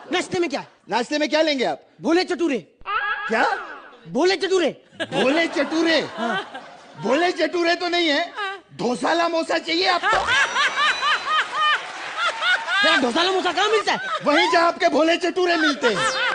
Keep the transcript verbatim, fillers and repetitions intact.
नाश्ते में क्या? नाश्ते में क्या लेंगे आप? भोले चटूरे। क्या? भोले चटूरे। भोले चटूरे? भोले चटूरे तो नहीं है, ढोसाला मोसा चाहिए आपको? ढोसाला मोसा कहाँ मिलता है? वहीं जहाँ आपके भोले चटूरे मिलते हैं।